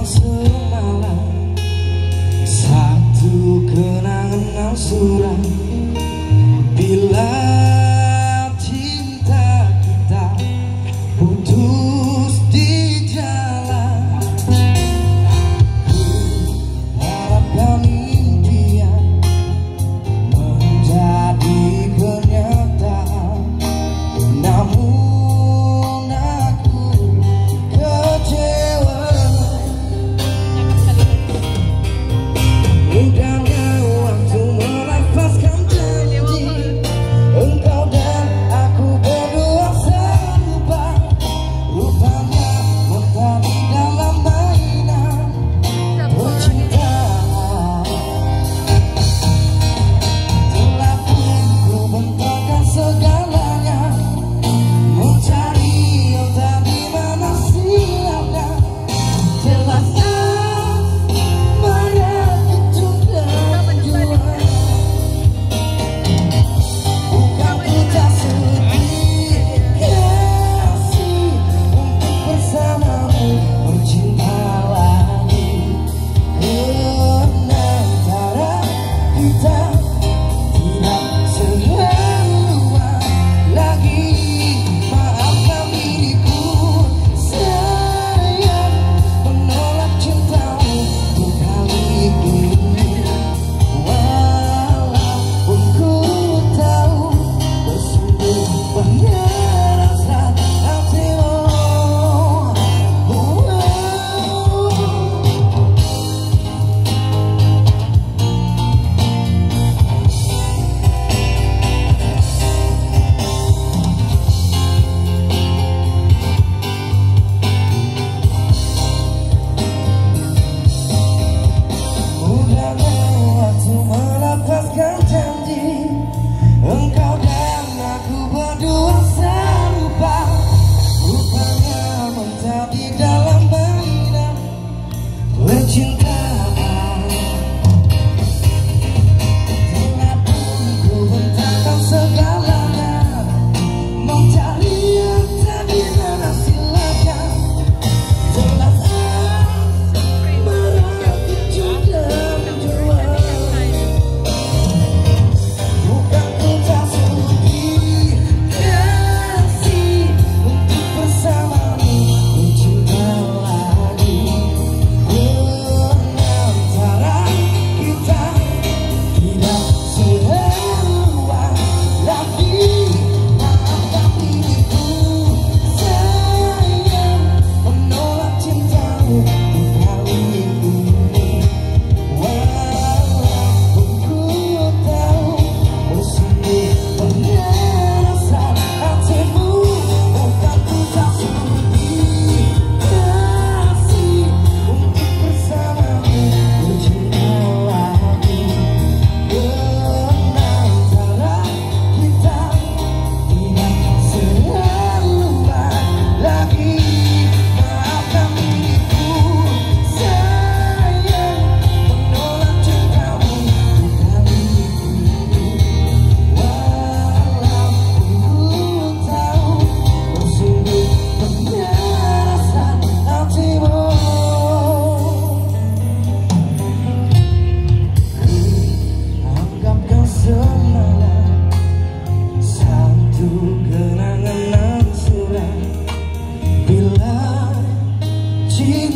semalam, satu kenangan suram. Bila cinta kita putus di jalan, ku harapkan impian menjadi kenyataan. Namun aku kecewa. Mudahnya waktu melepaskan janji, engkau dan aku berdua serupa. Rupanya mentari dalam mainan percintaan. Telah pun ku bentangkan segalanya, mencari entah di mana silapnya. Jelasnya melepaskan janji, engkau dan aku berdua serupa. Rupanya mentari dalam mainan percintaan. Telah pun ku bentangkan segalanya, mencari entah di mana silapnya. Jelas kenangan suram. Bila cinta